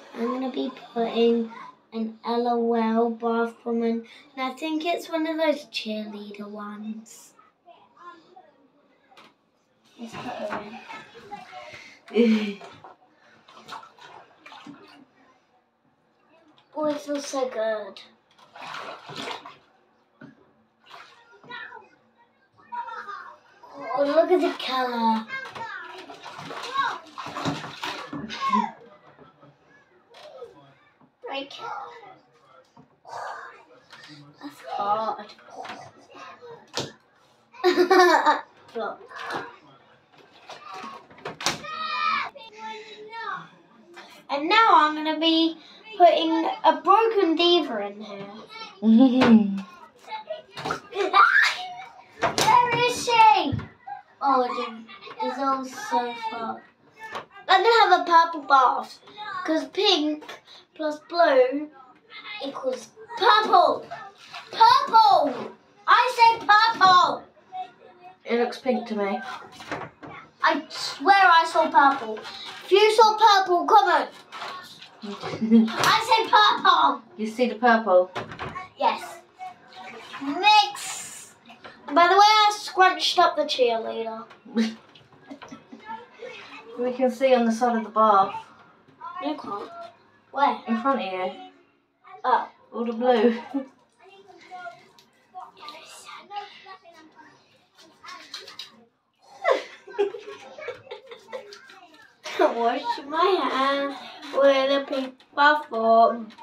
I'm going to be putting an LOL bath bomb in, and I think it's one of those cheerleader ones. Let's put her in. Oh, it feels so good. Oh, look at the colour. Okay. That's hard. Look. And now I'm going to be putting a broken diva in here. Where is she? Oh, it's all so far. I'm going to have a purple bath because pink plus blue equals purple. Purple! I said purple! It looks pink to me. I swear I saw purple. If you saw purple, come on. I said purple. You see the purple? Yes. Mix. By the way, I scrunched up the cheerleader. We can see on the side of the bath. You can't. Where? In front of you. Oh. All the blue. Wash my hands with a pink bath bomb.